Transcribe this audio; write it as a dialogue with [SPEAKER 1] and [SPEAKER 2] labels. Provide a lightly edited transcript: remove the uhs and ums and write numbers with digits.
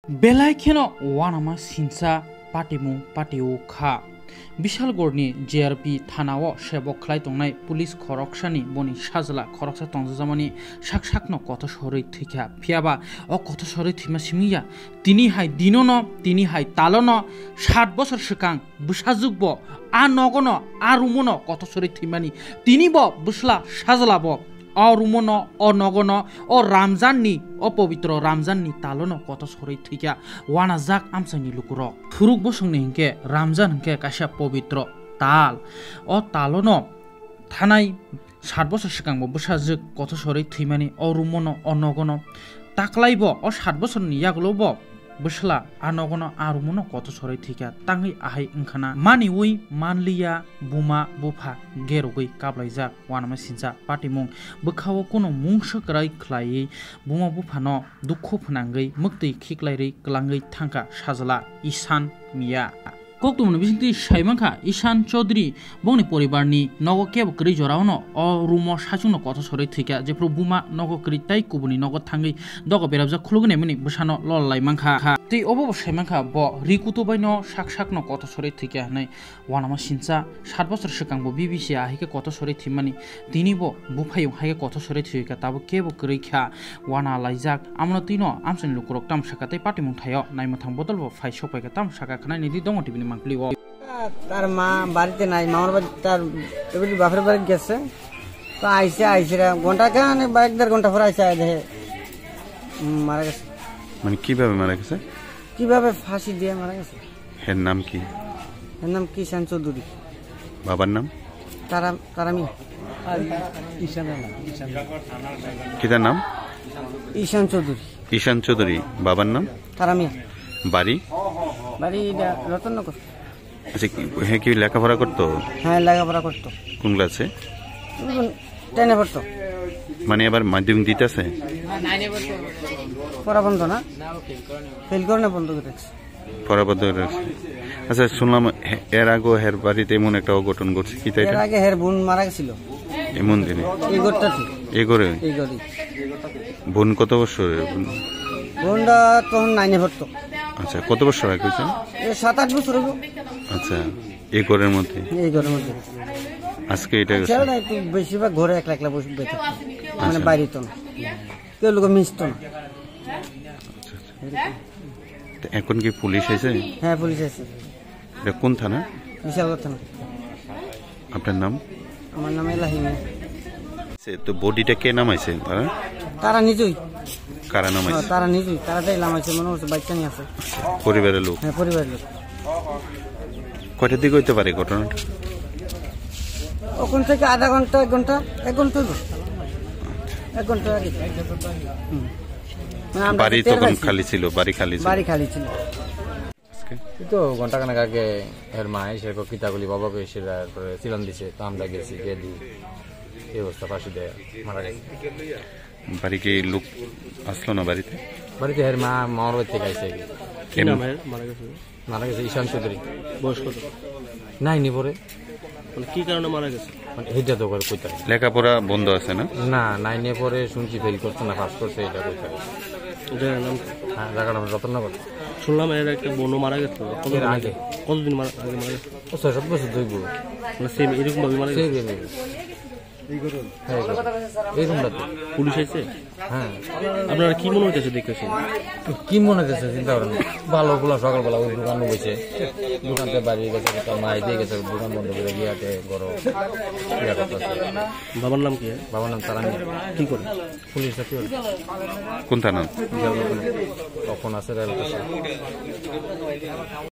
[SPEAKER 1] बेलायखेनो वानामा सिनचा पाटिमुं पाटिउखा बिशालगढ़नि GRP थानाव सेबक खलाय तंनाय police खरकसानि बनि साजला खरकसा तंजाजामानि साक-साकनो कथ सरै थैखा फियाबा अ कथ सरै थैमा सिमिया तिनि हाय दिनोनो तिनि हाय तालोनो 7 बছর सिगां बुसाजुगबो आ नगनो आ रुमनो कथ सरै थैमानि तिनिबो बुसला साजलाबो अ रुमनो अ नगनो अ रामजाननि अ पवित्र रामजाननि तालोनो कथ सरै थैखा वाना जाक आमसानि लुकुरो फुरुक बसंनि हिंके रामजान हिंके काशा पवित्र ताल अ तालोनो थानाय 7 বছর सिगांबो बुसाजुग कथ सरै थैमानि अ रुमनो अ नगनो ताकलाइबो अ 7 বছরनि यागलोबो बसला आनगनो आरुमनो कथ सरै थैखा तांगै आहाय ओंखाना मानिउइ मानलिया बुमा बुफा गेरगै काबलाइजाक वानामा सिनचा पाटिमुं बोखावो कोनो मुंसकराय खलायै बुमा बुफानो दुखु फोनांगै मुक्ति खिक्लायरै गलांगै थांका साजला ईशान मिया Kokborok bisinti saimangkha Ishan Chaudhary bongni poribarni nogo kebo kri jorauno o rumo sachungno kotho sori thika jepro buma nogo kri tai kubuni nogo thangai dogo berabja khulugni mini busano lollai mangkha tei obo saimangkha bo rikuto baino sak-sakno kotho sori thika hanai Wanama Sincha 7 বছর सिगांबो BBC ahike kotho sori thimani tinibo Buphayung haike kotho sori thika tabo kebo kri kha wana laijak amno tino amsani lukurok tam sakatai patimung thayo naimathang bodolbo phai sopaika tam saka khanai nidi dongo tv
[SPEAKER 2] তার মা বাড়িতে নাই মামার বাড়ি তার এবারে বাপের বাড়ি গেছে তো আইসে ঘন্টা খানে বা 1.5 ঘন্টা পর আইসে মারা গেছে
[SPEAKER 3] মানে কিভাবে মারা গেছে
[SPEAKER 2] কিভাবে ফাঁসি দিয়ে মারা গেছে
[SPEAKER 3] এর নাম কি
[SPEAKER 2] এর নাম কিষান চৌধুরী
[SPEAKER 3] বাবার নাম
[SPEAKER 2] তারামি
[SPEAKER 3] কিতার নাম
[SPEAKER 2] ঈশান চৌধুরী
[SPEAKER 3] বাবার নাম
[SPEAKER 2] তারামি
[SPEAKER 3] বাড়ি
[SPEAKER 2] রতনগর
[SPEAKER 3] আচ্ছা হ্যাঁ কি লেখাপড়া করতো
[SPEAKER 2] হ্যাঁ লেখাপড়া করতো
[SPEAKER 3] কোন ক্লাসে
[SPEAKER 2] 10 পড়তো
[SPEAKER 3] মানে এবার মাধ্যমিক দিতেছে
[SPEAKER 2] পড়া বন্ধ না ফেল করে না বন্ধ করে
[SPEAKER 3] পড়া বন্ধ করে আচ্ছা শুনলাম এর আগে হের বাড়িতে এমন একটা অঘটন ঘটছে কি তাই
[SPEAKER 2] এর আগে হের বোন মারা গেছিল
[SPEAKER 3] এমন দিনে
[SPEAKER 2] এই ঘরটা
[SPEAKER 3] এই ঘরে বোন কত বছরের
[SPEAKER 2] বোনটা তখন 9 পড়তো
[SPEAKER 3] আচ্ছা কত বছর আগে হয়েছে
[SPEAKER 2] 7-8 বছর হলো
[SPEAKER 3] আচ্ছা এই ঘরের মধ্যে আজকে এটা
[SPEAKER 2] একটু বেশিরভাগ ঘরে একলা একলা বসে বেঁচে মানে বাইরে তো না কেউ লোক মিশতো না
[SPEAKER 3] এখন কি পুলিশ এসে
[SPEAKER 2] হ্যাঁ পুলিশ এসে
[SPEAKER 3] এটা কোন থানা
[SPEAKER 2] বিশালগড় থানা
[SPEAKER 3] আপনার নাম
[SPEAKER 2] আমার নাম এলাহিমে
[SPEAKER 3] তো বডিটা কে নামাইছে
[SPEAKER 2] তারা নিজেই
[SPEAKER 3] কারা নামাইছে
[SPEAKER 2] তারা নিজেই তারাই নামাইছে মনে হচ্ছে বাচ্চা নিয়ে আছে
[SPEAKER 3] পরিবারের লোক
[SPEAKER 2] হ্যাঁ পরিবারের লোক
[SPEAKER 3] কয়টার দিকে হইতে পারে ঘটনাটা
[SPEAKER 2] ওখান থেকে আধা ঘন্টা 1 ঘন্টা আগে
[SPEAKER 3] বাড়ি তখন খালি ছিল বাড়ি খালি ছিল
[SPEAKER 4] তো ঘন্টা খানেক আগে এর মা এসে কিতাগুলি বাবাকে এসে তারপরে সিলান দিছে তো আমরা গেছি গিয়ে দিই এই অবস্থা ফাঁসি দেয় মারা গেছে
[SPEAKER 3] বাড়ি কি লোক আসলো না বাড়িতে
[SPEAKER 4] এর মা মামার বাড়ি থেকে আইসে মারা গেছে ঈশান চৌধুরী
[SPEAKER 5] বয়স কত
[SPEAKER 4] 9 পরে
[SPEAKER 5] কি কারণে মারা গেছে
[SPEAKER 4] এটা তো করে কইতা
[SPEAKER 3] লেখাপড়া বন্ধ আছে না
[SPEAKER 4] 9 পরে শুনছি ফেল করছে না পাস করছে এটা কইতা
[SPEAKER 5] এটার নাম
[SPEAKER 4] হ্যাঁ জায়গাটা রতনগর
[SPEAKER 5] শুনলাম এর একটা বোনও মারা গেছে
[SPEAKER 4] আগে
[SPEAKER 5] কতদিন আগে মারা গেছে
[SPEAKER 4] 6-7 বছর ধরে
[SPEAKER 5] মানে সেম এরকম ভাবে মারা গেছে পুলিশ এসে
[SPEAKER 4] হ্যাঁ
[SPEAKER 5] আপনারা কি মনে হইতেছে দেখেছেন
[SPEAKER 4] কি মনে হচ্ছে চিন্তা করেন ভালো গুলা সকালবেলা ওই দোকানে বসে দোকানতে বাড়ি গেছে মাই দিয়ে গেছে দোকান বন্ধ করে গিয়াতে বড়
[SPEAKER 5] বাবার নাম কি
[SPEAKER 4] বাবার নাম তারানি
[SPEAKER 5] কি করে
[SPEAKER 4] পুলিশ কি করে
[SPEAKER 3] কোন থানা
[SPEAKER 4] তখন আছে